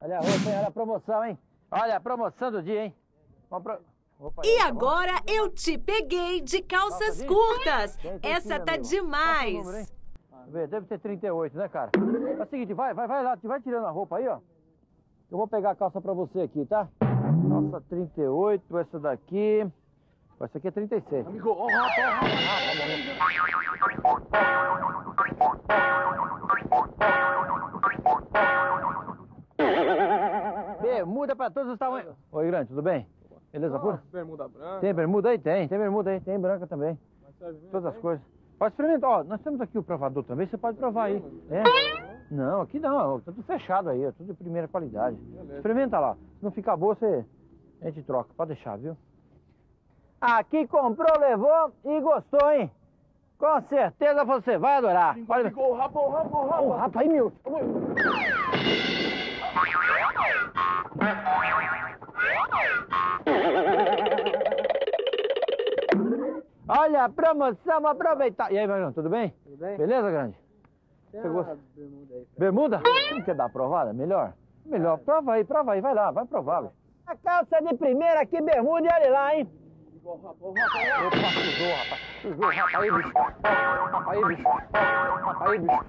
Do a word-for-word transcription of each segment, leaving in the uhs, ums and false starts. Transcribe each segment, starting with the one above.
Olha a roupa, hein? Olha a promoção, hein? Olha a promoção do dia, hein? Pro... Opa, E tá agora bom? Eu te peguei de calças Calça curtas. Tem, tem Essa sim, tá amigo. Demais. Número, Vê, deve ter trinta e oito, né, cara? É o seguinte, vai, vai, vai lá, vai tirando a roupa aí, ó. Eu vou pegar a calça pra você aqui, tá? Calça trinta e oito, essa daqui... Essa aqui é trinta e seis. Amigo, ó, oh, rapaz, ó, bermuda pra todos os tamanhos. Oi, grande, tudo bem? Beleza, pura? Bermuda branca. Tem bermuda aí? Tem, tem bermuda aí, tem branca também. Todas as coisas. Pode experimentar, ó, nós temos aqui o provador também, você pode provar aí. É? Não, aqui não, tá tudo fechado aí, ó, tudo de primeira qualidade. Experimenta lá, se não ficar boa, você... a gente troca, pode deixar, viu? Aqui comprou, levou e gostou, hein? Com certeza você vai adorar. Pode... O rapa, o rapa, o rapa. O rapa aí, meu. Olha a promoção, vamos aproveitar. E aí, Magrão, tudo bem? Tudo bem? Beleza, grande? Você gosta? Bermuda aí. Bermuda? Não quer dar aprovada? Melhor? Melhor. Prova aí, prova aí, vai lá, vai provar. A calça de primeira aqui, bermuda, e olha lá, hein? Opa, sujou, rapaz. Sujou, rapaz. Aí, bicho. Rapaz, aí, bicho. Rapaz, aí, bicho.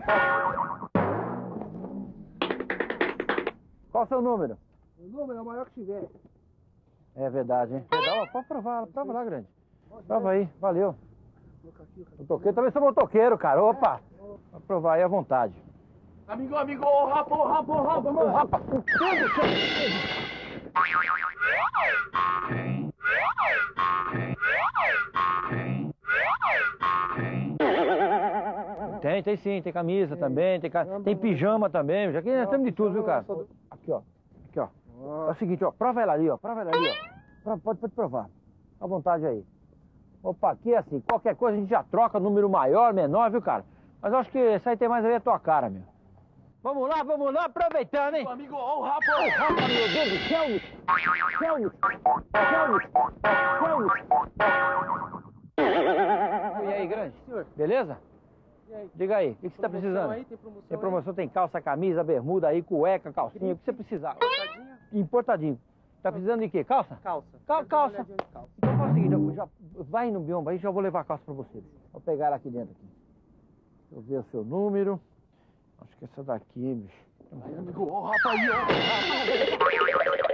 Qual o seu número? O número é o maior que tiver. É verdade, hein? Verdade. Pode provar, prova lá, grande. Prova aí, valeu. Motoqueiro, também sou motoqueiro, cara. Opa! Pode provar aí à vontade. Amigo, amigo, o rapa, o rapa, o rapa, mano. O rapa. O que do céu? Tem, tem sim, tem camisa também, tem, tem pijama também, já que nós temos de tudo, viu, cara? Aqui, ó, aqui, ó. É o seguinte, ó, prova ela ali, ó, prova ela ali, ó. Pode, pode provar, à vontade aí. Opa, aqui é assim, qualquer coisa a gente já troca, número maior, menor, viu, cara? Mas eu acho que essa aí tem mais a ver a tua cara, meu. Vamos lá, vamos lá, aproveitando, hein? Amigo, ó o rapa, o rapa, meu Deus do céu, bicho. Céu, bicho. Céu, bicho. Céu, bicho. E aí, grande? Beleza? E aí? Diga aí, o que, que você tá precisando? Aí, tem promoção, tem promoção, aí? Tem calça, camisa, bermuda aí, cueca, calcinha, o que você precisar. Importadinho? Importadinho. Tá precisando de quê? Calça? Calça. Cal calça. calça. Então faz o seguinte, eu já, vai no biombo aí, já vou levar a calça pra você. Vou pegar ela aqui dentro. Aqui. Deixa eu ver o seu número. Acho que essa daqui, bicho. Aí, amigo, ó o rapa aí, ó.